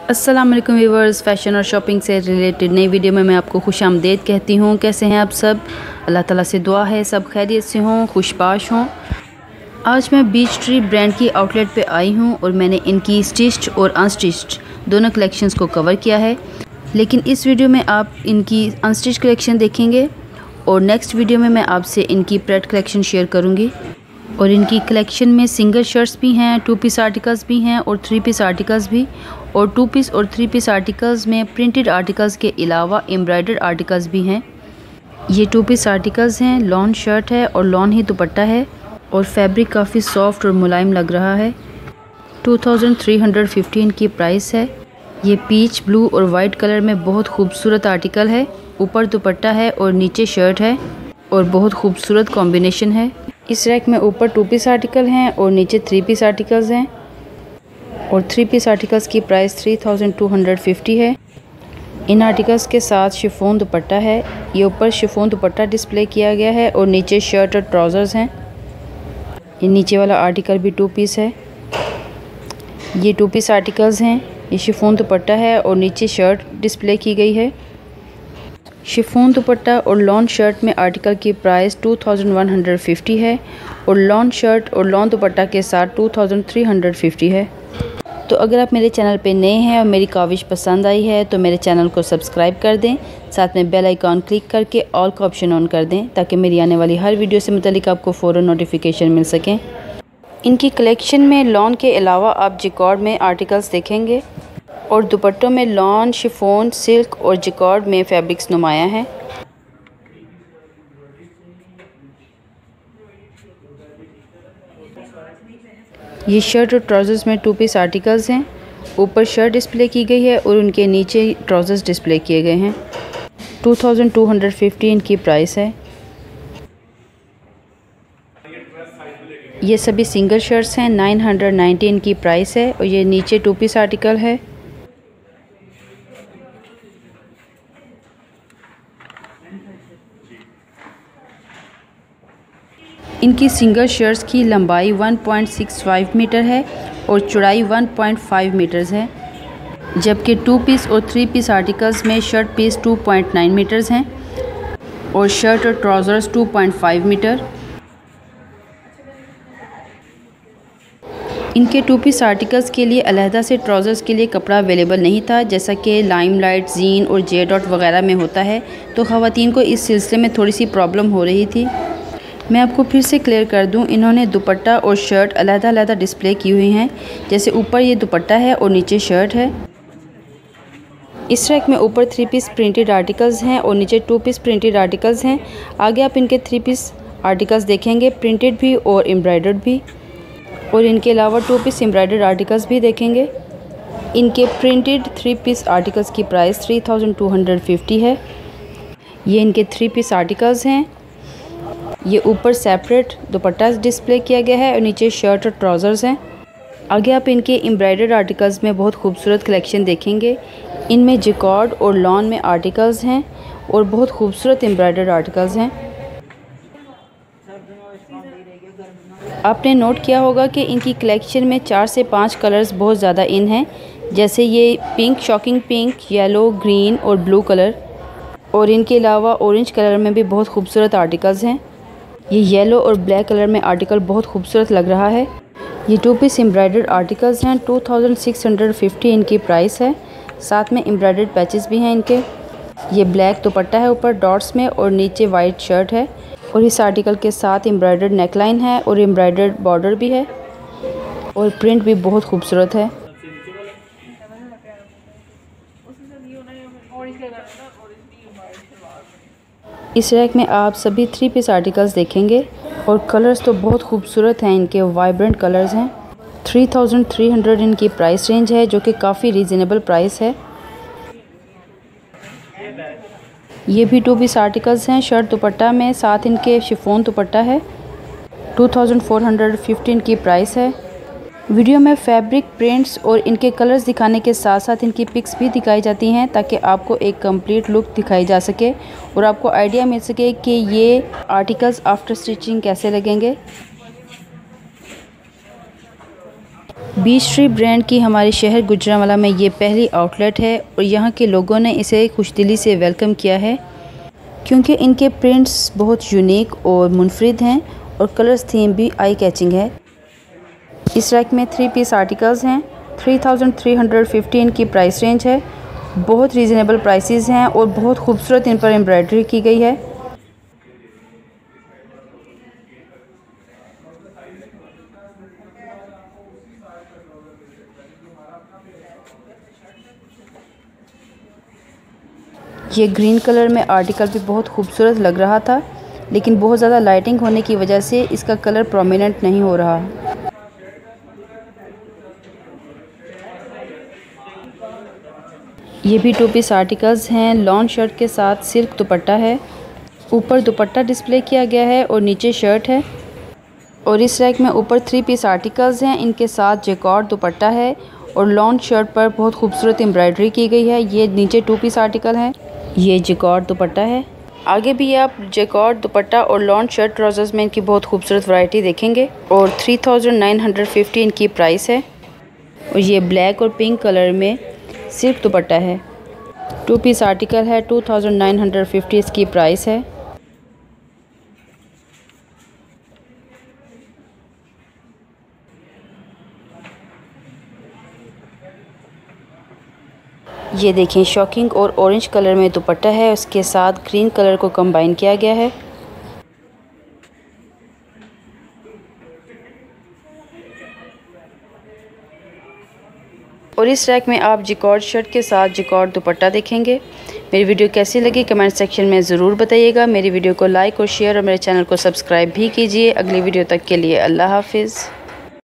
अस्सलाम वालेकुम viewers, fashion और शॉपिंग से रिलेटेड नई वीडियो में मैं आपको खुशामदीद कहती हूँ। कैसे हैं आप सब? अल्लाह ताला से दुआ है सब खैरियत से हों, खुशबाश हों। आज मैं बीच ट्री ब्रांड की आउटलेट पे आई हूँ और मैंने इनकी स्टिच्ड और अनस्टिच्ड दोनों कलेक्शंस को कवर किया है। लेकिन इस वीडियो में आप इनकी अनस्टिच कलेक्शन देखेंगे और नेक्स्ट वीडियो में मैं आपसे इनकी प्रेड कलेक्शन शेयर करूँगी। और इनकी कलेक्शन में सिंगल शर्ट्स भी हैं, 2 पीस आर्टिकल्स भी हैं और 3 पीस आर्टिकल्स भी। और 2 पीस और 3 पीस आर्टिकल्स में प्रिंटेड आर्टिकल्स के अलावा एम्ब्रॉयडर्ड आर्टिकल्स भी हैं। ये 2 पीस आर्टिकल्स हैं, लॉन शर्ट है और लॉन ही दुपट्टा है और फैब्रिक काफ़ी सॉफ्ट और मुलायम लग रहा है। 2315 की प्राइस है। ये पीच ब्लू और वाइट कलर में बहुत खूबसूरत आर्टिकल है। ऊपर दुपट्टा है और नीचे शर्ट है और बहुत खूबसूरत कॉम्बिनेशन है। इस रैक में ऊपर 2 पीस आर्टिकल हैं और नीचे 3 पीस आर्टिकल्स हैं और 3 पीस आर्टिकल्स की प्राइस 3250 है। इन आर्टिकल्स के साथ शिफॉन दुपट्टा है। ये ऊपर शिफॉन दुपट्टा डिस्प्ले किया गया है और नीचे शर्ट और ट्राउज़र्स हैं। ये नीचे वाला आर्टिकल भी 2 पीस है। ये 2 पीस आर्टिकल्स हैं। ये शिफॉन दुपट्टा है और नीचे शर्ट डिस्प्ले की गई है। शिफॉन दुपट्टा और लॉन शर्ट में आर्टिकल की प्राइस 2150 है और लॉन शर्ट और लॉन दुपट्टा के साथ 2350 है। तो अगर आप मेरे चैनल पे नए हैं और मेरी काविश पसंद आई है तो मेरे चैनल को सब्सक्राइब कर दें, साथ में बेल आइकॉन क्लिक करके ऑल का ऑप्शन ऑन कर दें ताकि मेरी आने वाली हर वीडियो से मुतालिक आपको फ़ौरन नोटिफिकेशन मिल सकें। इनकी कलेक्शन में लॉन के अलावा आप जिकॉर्ड में आर्टिकल्स देखेंगे और दुपट्टों में लॉन, शिफॉन, सिल्क और जिकॉर्ड में फैब्रिक्स नुमाया है। ये शर्ट और ट्राउज़र्स में 2 पीस आर्टिकल्स हैं। ऊपर शर्ट डिस्प्ले की गई है और उनके नीचे ट्राउज़र्स डिस्प्ले किए गए हैं। 2250 इनकी प्राइस है। ये सभी सिंगल शर्ट्स हैं, 990 इनकी प्राइस है और ये नीचे 2 पीस आर्टिकल है। इनकी सिंगल शर्ट्स की लंबाई 1.65 मीटर है और चौड़ाई 1.5 मीटर्स है, जबकि 2 पीस और 3 पीस आर्टिकल्स में शर्ट पीस 2.9 मीटर्स हैं और शर्ट और ट्राउज़र्स 2.5 मीटर। इनके 2 पीस आर्टिकल्स के लिए अलहदा से ट्राउज़र्स के लिए कपड़ा अवेलेबल नहीं था, जैसा कि लाइमलाइट, जीन और जे डॉट वगैरह में होता है। तो ख़वातीन को इस सिलसिले में थोड़ी सी प्रॉब्लम हो रही थी। मैं आपको फिर से क्लियर कर दूं, इन्होंने दुपट्टा और शर्ट अलग-अलग डिस्प्ले की हुई हैं। जैसे ऊपर ये दुपट्टा है और नीचे शर्ट है। इस रैक में ऊपर 3 पीस प्रिंटेड आर्टिकल्स हैं और नीचे 2 पीस प्रिंटेड आर्टिकल्स हैं। आगे आप इनके 3 पीस आर्टिकल्स देखेंगे, प्रिंटेड भी और एम्ब्रॉयडर्ड भी, और इनके अलावा 2 पीस एम्ब्रॉयडर्ड आर्टिकल्स भी देखेंगे। इनके प्रिंटेड 3 पीस आर्टिकल्स की प्राइस 3250 है। ये इनके 3 पीस आर्टिकल्स हैं। ये ऊपर सेपरेट दुपट्टा डिस्प्ले किया गया है और नीचे शर्ट और ट्राउज़र्स हैं। आगे आप इनके एम्ब्रॉयडर्ड आर्टिकल्स में बहुत खूबसूरत कलेक्शन देखेंगे। इनमें जिकॉर्ड और लॉन में आर्टिकल्स हैं और बहुत खूबसूरत एम्ब्रॉयडर्ड आर्टिकल्स हैं। आपने नोट किया होगा कि इनकी कलेक्शन में 4 से 5 कलर्स बहुत ज़्यादा इन हैं, जैसे ये pink, shocking pink, yellow, green और ब्लू कलर, और इनके अलावा ऑरेंज कलर में भी बहुत खूबसूरत आर्टिकल्स हैं। ये येलो और ब्लैक कलर में आर्टिकल बहुत खूबसूरत लग रहा है। ये 2 पीस एम्ब्रॉयडर्ड आर्टिकल्स हैं, 2650 इनकी प्राइस है। साथ में एम्ब्रॉयडर्ड पैचेस भी हैं इनके। ये ब्लैक दुपट्टा है ऊपर डॉट्स में और नीचे वाइट शर्ट है और इस आर्टिकल के साथ एम्ब्रॉयडर्ड नेकलाइन है और एम्ब्रॉयडर्ड बॉर्डर भी है और प्रिंट भी बहुत खूबसूरत है। इस रैक में आप सभी 3 पीस आर्टिकल्स देखेंगे और कलर्स तो बहुत खूबसूरत हैं, इनके वाइब्रेंट कलर्स हैं। 3300 इनकी प्राइस रेंज है, जो कि काफ़ी रीज़नेबल प्राइस है। ये भी 2 पीस आर्टिकल्स हैं शर्ट दुपट्टा में, साथ इनके शिफॉन दुपट्टा है। 2450 इनकी प्राइस है। वीडियो में फैब्रिक, प्रिंट्स और इनके कलर्स दिखाने के साथ साथ इनकी पिक्स भी दिखाई जाती हैं ताकि आपको एक कंप्लीट लुक दिखाई जा सके और आपको आइडिया मिल सके कि ये आर्टिकल्स आफ्टर स्टिचिंग कैसे लगेंगे। बीच ट्री ब्रांड की हमारे शहर गुजरांवाला में ये पहली आउटलेट है और यहाँ के लोगों ने इसे खुशदिली से वेलकम किया है क्योंकि इनके प्रिंट्स बहुत यूनिक और मुनफरिद हैं और कलर्स थीम भी आई कैचिंग है। इस रैक में 3 पीस आर्टिकल्स हैं। 3350 इनकी प्राइस रेंज है। बहुत रीज़नेबल प्राइसेस हैं और बहुत खूबसूरत इन पर एम्ब्रॉयडरी की गई है। ये ग्रीन कलर में आर्टिकल भी बहुत खूबसूरत लग रहा था, लेकिन बहुत ज़्यादा लाइटिंग होने की वजह से इसका कलर प्रोमिनेंट नहीं हो रहा। ये भी 2 पीस आर्टिकल्स हैं। लॉन शर्ट के साथ सिल्क दुपट्टा है। ऊपर दुपट्टा डिस्प्ले किया गया है और नीचे शर्ट है। और इस रैक में ऊपर 3 पीस आर्टिकल्स हैं, इनके साथ जैकॉर्ड दुपट्टा है और लॉन शर्ट पर बहुत खूबसूरत एम्ब्रॉयडरी की गई है। ये नीचे 2 पीस आर्टिकल हैं। ये जैकॉर्ड दुपट्टा है। आगे भी आप जैकॉर्ड दुपट्टा और लॉन शर्ट ट्राउज़र्स में इनकी बहुत खूबसूरत वैरायटी देखेंगे और 3950 इनकी प्राइस है। और ये ब्लैक और पिंक कलर में सिल्क दुपट्टा है। 2 पीस आर्टिकल है। 2950 इसकी प्राइस है। ये देखें, शॉकिंग और ऑरेंज कलर में दुपट्टा है, उसके साथ ग्रीन कलर को कंबाइन किया गया है। और इस रैक में आप जैकॉर्ड शर्ट के साथ जैकॉर्ड दुपट्टा देखेंगे। मेरी वीडियो कैसी लगी कमेंट सेक्शन में ज़रूर बताइएगा। मेरी वीडियो को लाइक और शेयर और मेरे चैनल को सब्सक्राइब भी कीजिए। अगली वीडियो तक के लिए अल्लाह हाफिज़।